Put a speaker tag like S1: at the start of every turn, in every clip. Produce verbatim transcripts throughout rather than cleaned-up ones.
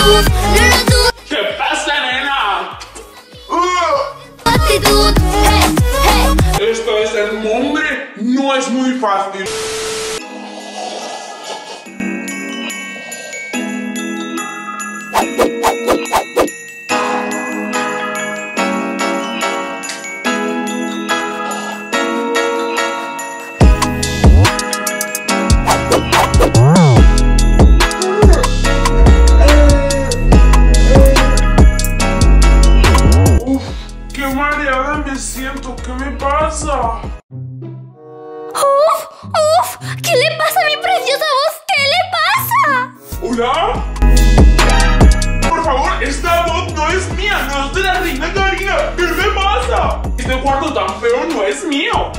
S1: actitud, no lo dudes.
S2: ¿Qué pasa, nena?
S1: Actitud, hey, hey.
S2: Esto de ser hombre no es muy fácil. Siento, ¿qué me pasa?
S1: Uf, uf, ¿qué le pasa a mi preciosa voz? ¿Qué le pasa?
S2: ¿Hola? Por favor, esta voz no es mía, no es de la reina Karina. ¿Qué me pasa? Este cuarto tan feo no es mío.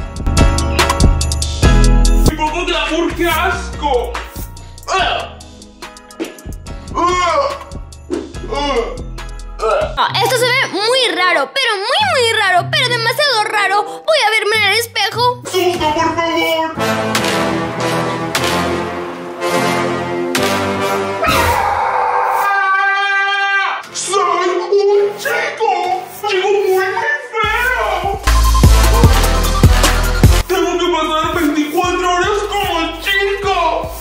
S2: ¡Qué poco glamour, qué asco! ¡Ugh! ¡Ugh! ¡Ugh!
S1: Ah, esto se ve muy raro, pero muy muy raro, pero demasiado raro. Voy a verme en el espejo.
S2: ¡Susto, por favor! ¡Ah! ¡Soy un chico! ¡Chico muy muy feo! ¡Tengo que pasar veinticuatro horas como chico!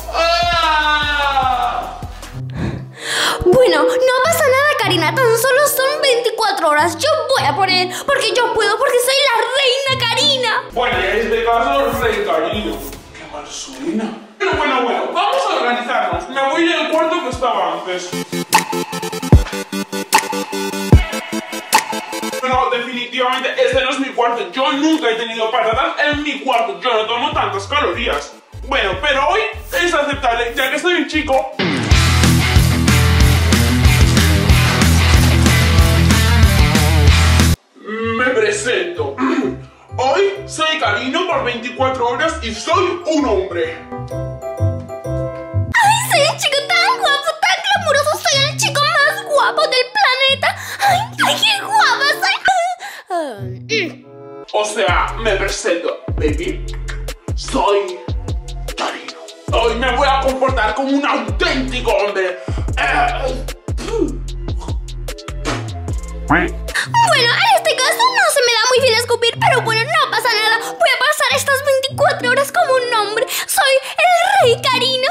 S2: ¡Ah!
S1: Bueno, no pasa nada, Karina, tan solo son veinticuatro horas. Yo voy a poner, porque yo puedo, porque soy la reina Karina.
S2: Bueno, en este caso, Rey Karina. Qué mal suena. Pero bueno, bueno, vamos a organizarnos. Me voy al cuarto que estaba antes. Bueno, definitivamente este no es mi cuarto. Yo nunca he tenido patatas en mi cuarto. Yo no tomo tantas calorías. Bueno, pero hoy es aceptable, ya que soy un chico. Me presento. Hoy soy Karina por veinticuatro horas y soy un hombre.
S1: ¡Ay, soy un chico tan guapo, tan glamuroso! ¡Soy el chico más guapo del planeta! ¡Ay, ay qué guapa soy!
S2: O sea, me presento, baby. Soy Karina. Hoy me voy a comportar como un auténtico hombre.
S1: Bueno, en este caso no se me da muy bien escupir, pero bueno, no pasa nada. Voy a pasar estas veinticuatro horas como un hombre. Soy el rey Karina.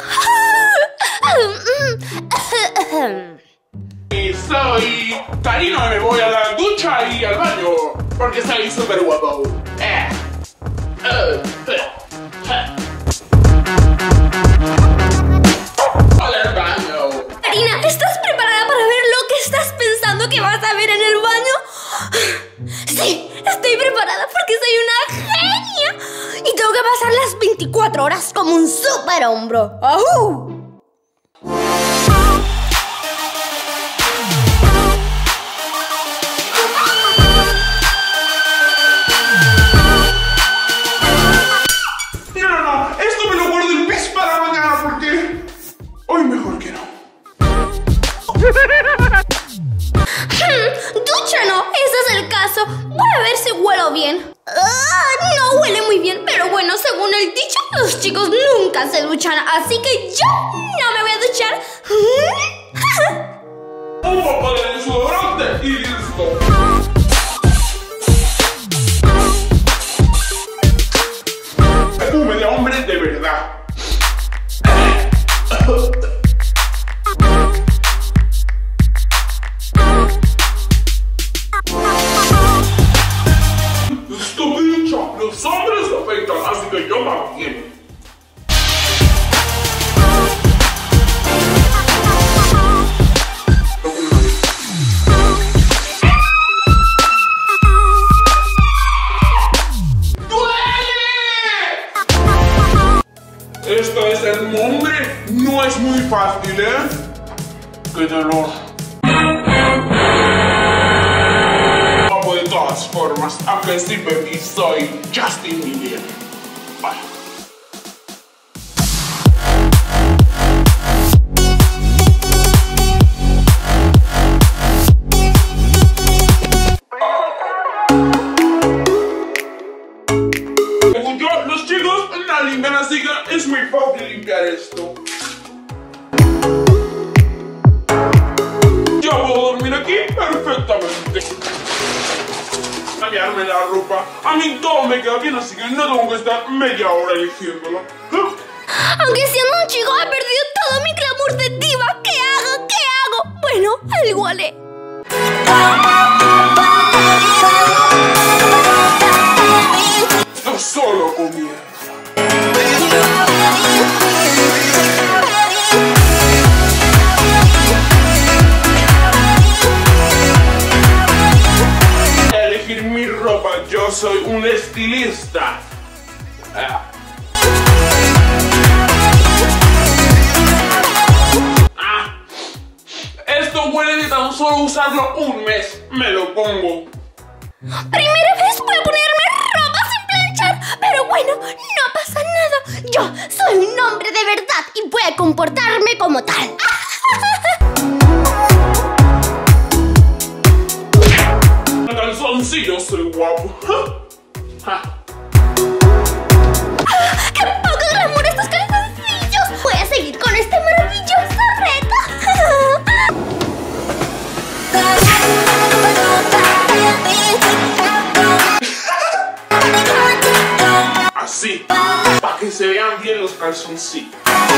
S2: Y soy Karina, me voy a la ducha y al baño, porque soy súper guapo. Eh. Eh. Eh. Hola, al baño.
S1: Karina, ¿estás preparada para ver lo que estás pensando que vas a ver en el baño? Sí, estoy preparada porque soy una genia. Y tengo que pasar las veinticuatro horas como un super hombre. ¡Ajú!
S2: No, no, no, esto me lo guardo el pis para mañana porque hoy mejor que no.
S1: Hmm, ducha no, ese es el caso. Voy a ver si huelo bien. Ah, no huele muy bien, pero bueno, según el dicho, los chicos nunca se duchan, así que yo no me voy a duchar.
S2: Un poco de desodorante y listo. Perfume de hombre de verdad. Esto dicho, los hombres se afectan, así que yo también. Esto de ser un hombre no es muy fácil, ¿eh? ¡Qué dolor! Guapo de todas formas, aunque sí, baby, soy Justin Bieber. Bye. Según yo, los chicos no limpian, así que es muy fácil limpiar esto. cambiarme la ropa. A mí todo me queda bien, así que no tengo que estar media hora eligiéndolo.
S1: Aunque siendo un chico he perdido todo mi glamour de diva. ¿Qué hago? ¿Qué hago? Bueno, algo haré.
S2: Esto solo comienza. Elegir mi ropa, yo soy un estilista. Ah. Ah. Esto huele de tan solo usarlo un mes. Me lo pongo.
S1: Primera vez voy a ponerme ropa sin planchar, pero bueno, no pasa nada. Yo soy un hombre de verdad y voy a comportarme como tal.
S2: Calzoncillo, soy guapo.
S1: ¡Ah! ¡Qué poco glamour estos calzoncillos! Voy a seguir con este maravilloso reto.
S2: Así, para que se vean bien los calzoncillos.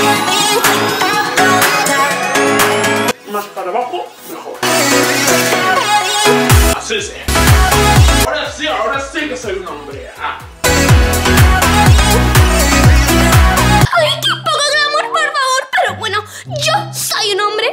S2: Más para abajo, mejor. Así sí. Ahora sí, ahora sí que soy un hombre. Ah.
S1: ¡Ay, qué poco glamour, por favor! Pero bueno, yo soy un hombre.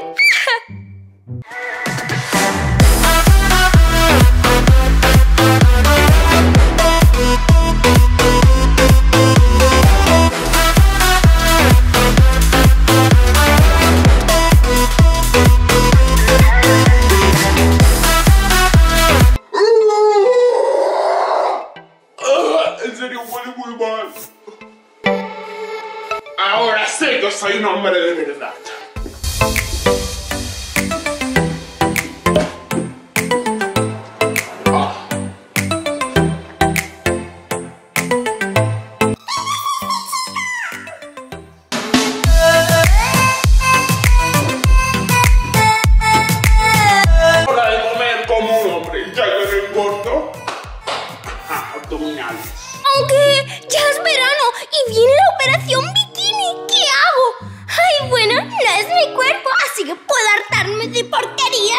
S2: En serio, huele muy mal. Ahora sé que soy un hombre de verdad. Ah. Hora de comer como un hombre, ya que no importa. Ah, abdominales.
S1: Aunque ya es verano y viene la operación bikini, ¿qué hago? Ay, bueno, no es mi cuerpo, así que puedo hartarme de porquerías.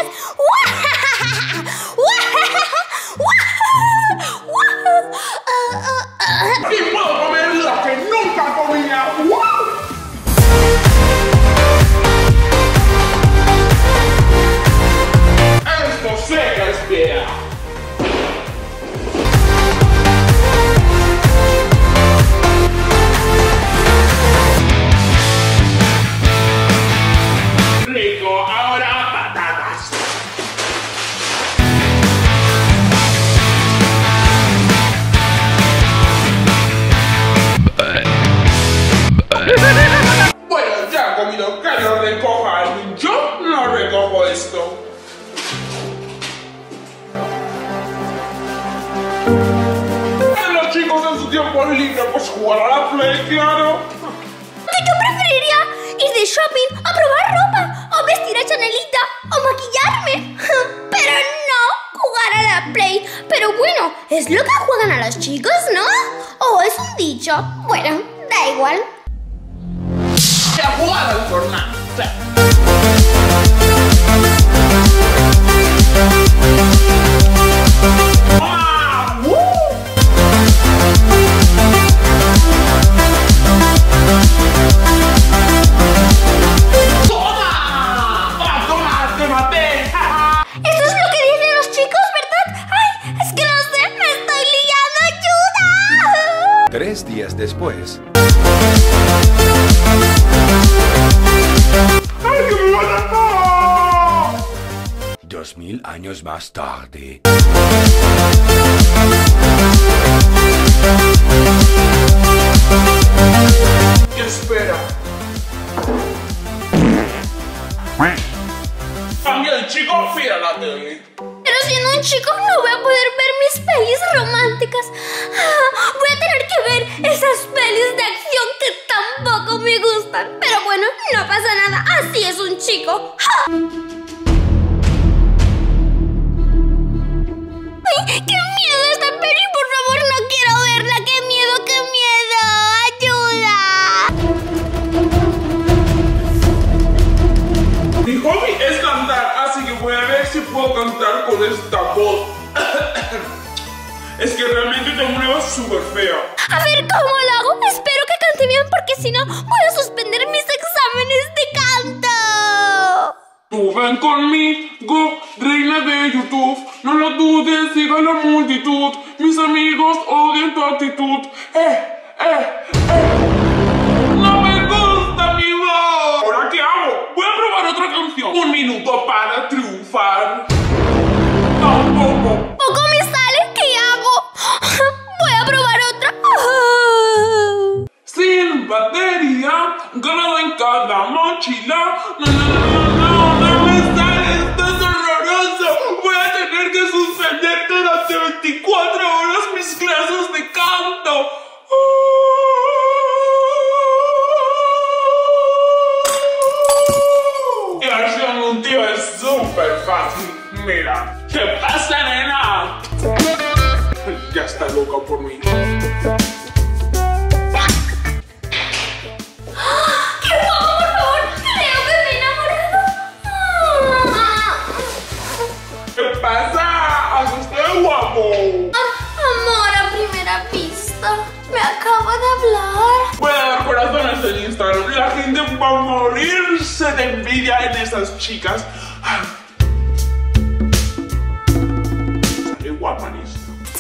S2: Y puedo comer lo que nunca comía. Esto sé que espera. Rico, ahora patatas. Bueno, ya he comido, que lo recoja alguien. Yo no recojo esto. Los chicos en su tiempo libre pues jugar a la Play, claro.
S1: Que yo preferiría ir de shopping a probar ropa, o vestir a Chanelita, o maquillarme. Pero no jugar a la Play. Pero bueno, es lo que juegan a los chicos, ¿no? ¿O es un dicho? Bueno, da igual.
S2: Se ha jugado al Fortnite. ¡Ah! ¡Uh! ¡Toma! ¡Ah, toma! ¡Te maté!
S1: Eso es lo que dicen los chicos, ¿verdad? ¡Ay! Es que no sé, me estoy liando, ayuda.
S3: Tres días después.
S2: ¡Ay, que me van a matar!
S3: Dos mil años más tarde.
S2: Espera. Cambia el chico, mira la tele.
S1: Pero siendo un chico no voy a poder ver mis pelis románticas. Ah, voy a tener que ver esas pelis de acción que tampoco me gustan. Pero bueno, no pasa nada, así es un chico. ¡Ja! ¡Ay, qué miedo esta
S2: súper fea.
S1: A ver cómo lo hago. Espero que cante bien porque si no voy a suspender mis exámenes de canto.
S2: Tú ven conmigo, reina de YouTube. No lo dudes, siga la multitud. Mis amigos odian tu actitud. Eh, eh, eh. No me gusta mi voz. ¿Ahora qué hago? Voy a probar otra canción. Un minuto para triunfar. Tampoco.
S1: Poco me sale. ¿Qué hago? Voy a probar otra.
S2: Sin batería, grabado en cada mochila. No, no, no, no, no me sale, esto es horroroso. Voy a tener que suspender durante veinticuatro horas mis clases de canto. Y la versión de un tío es súper fácil. Mira, ¿qué pasa, nena? Ya está loca por mí.
S1: Amor a primera vista. Me acaba de hablar.
S2: Voy a dar corazones en Instagram. La gente va a morirse de envidia en esas chicas. Sale guapa, Nis.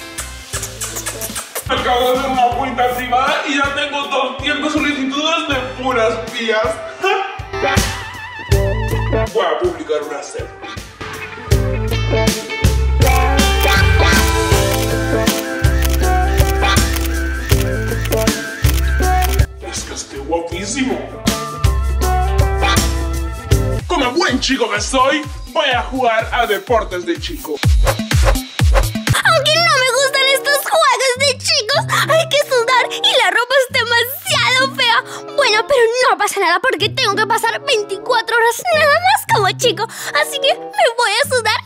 S2: Acabo de hacer una cuenta privada y ya tengo doscientas solicitudes de puras pías. Voy a publicar una selfie. Guapísimo. Como buen chico que soy, voy a jugar a deportes de chico.
S1: Aunque no me gustan estos juegos de chicos, hay que sudar y la ropa es demasiado fea. Bueno, pero no pasa nada porque tengo que pasar veinticuatro horas nada más como chico. Así que me voy a sudar.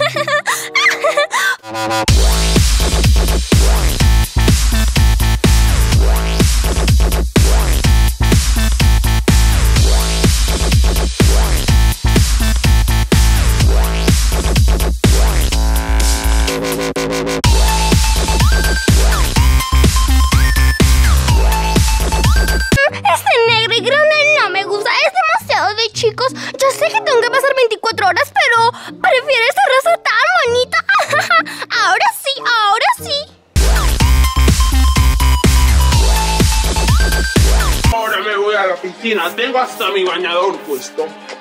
S1: Chicos, yo sé que tengo que pasar veinticuatro horas, pero prefiero esta raza tan bonita. Ahora sí, ahora sí.
S2: Ahora me voy a la piscina. Tengo hasta mi bañador puesto.